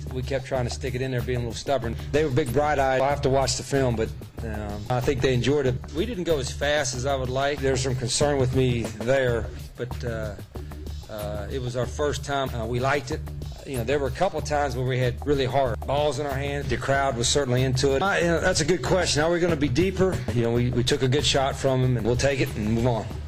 We kept trying to stick it in there, being a little stubborn. They were big, bright-eyed. I'll have to watch the film, but I think they enjoyed it. We didn't go as fast as I would like. There's some concern with me there, but it was our first time. We liked it. You know, there were a couple of times where we had really hard balls in our hands. The crowd was certainly into it. That's a good question. Are we going to be deeper? You know, we took a good shot from them, and we'll take it and move on.